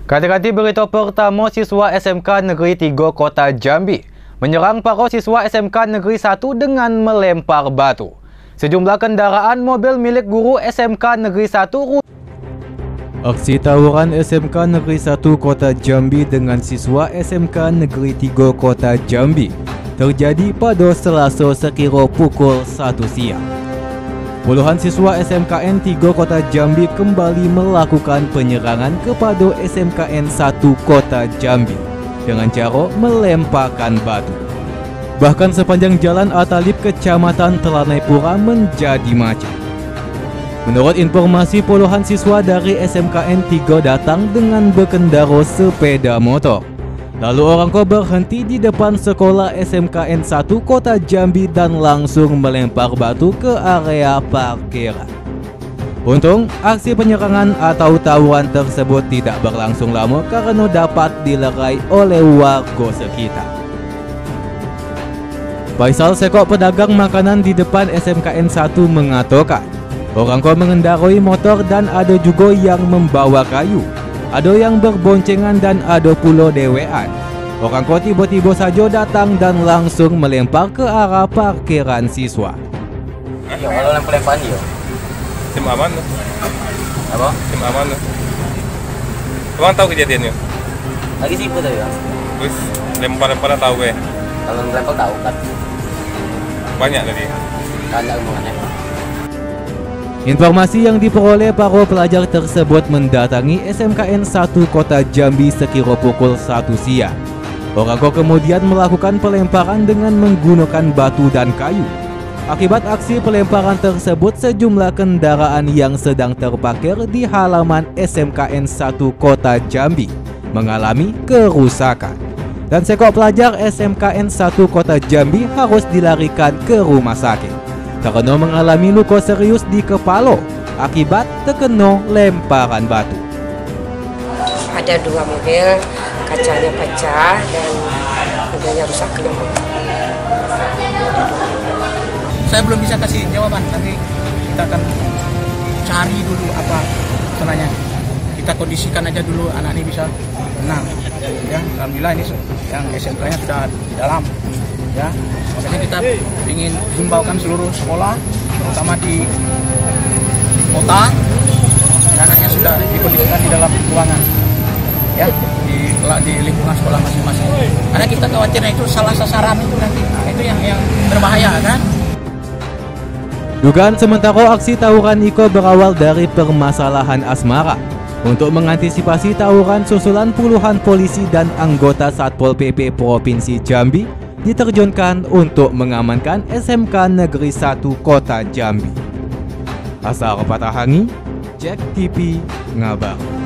Ganti-ganti berita pertama siswa SMK Negeri 3 Kota Jambi menyerang para siswa SMK Negeri 1 dengan melempar batu. Sejumlah kendaraan mobil milik guru SMK Negeri 1 Aksi tawuran SMK Negeri 1 Kota Jambi dengan siswa SMK Negeri 3 Kota Jambi terjadi pada Selasa sekira pukul 1 siang. Puluhan siswa SMKN 3 Kota Jambi kembali melakukan penyerangan kepada SMKN 1 Kota Jambi dengan cara melemparkan batu. Bahkan sepanjang jalan Atalib Kecamatan Telanai Pura menjadi macet. Menurut informasi, puluhan siswa dari SMKN 3 datang dengan berkendara sepeda motor. Lalu orang tua berhenti di depan sekolah SMKN 1 Kota Jambi dan langsung melempar batu ke area parkiran. Untung, aksi penyerangan atau tawuran tersebut tidak berlangsung lama karena dapat dilerai oleh warga sekitar. Faisal, sekok pedagang makanan di depan SMKN 1 mengatakan, orang tua mengendarai motor dan ada juga yang membawa kayu. Ada yang berboncengan dan ada pula dewean. Orang kau tiba-tiba saja datang dan langsung melempar ke arah parkiran siswa. Ya kalau lempar-lempar dia. Tim aman tuh. Apa? Tim aman tuh. Abang tahu kejadiannya? Lagi sibuk tadi ya. Terus lempar-lempar tahu gue. Kalau lempar tahu kan. Banyak tadi. Banyak hubungannya. Informasi yang diperoleh para pelajar tersebut mendatangi SMKN 1 Kota Jambi sekira pukul 1 siang. Orang tua kemudian melakukan pelemparan dengan menggunakan batu dan kayu. Akibat aksi pelemparan tersebut, sejumlah kendaraan yang sedang terparkir di halaman SMKN 1 Kota Jambi mengalami kerusakan. Dan sekok pelajar SMKN 1 Kota Jambi harus dilarikan ke rumah sakit karena mengalami luka serius di kepala akibat terkena lemparan batu. Ada dua mobil, kacanya pecah dan mobilnya rusak kelima. Saya belum bisa kasih jawaban, nanti kita akan cari dulu apa sebenarnya. Kita kondisikan aja dulu anak ini bisa tenang. Ya, alhamdulillah ini yang SMK-nya sudah di dalam. Ya, makanya kita ingin himbaukan seluruh sekolah, terutama di kota, anaknya sudah dikondisikan di dalam ruangan, ya, di lingkungan sekolah masing-masing. Karena kita khawatirnya itu salah sasaran itu nanti, itu yang berbahaya kan. Dugaan sementara aksi tawuran Iko berawal dari permasalahan asmara. Untuk mengantisipasi tawuran susulan, puluhan polisi dan anggota Satpol PP Provinsi Jambi diterjunkan untuk mengamankan SMK Negeri 1 Kota Jambi. Asal Patahangi, Jack TV ngabar.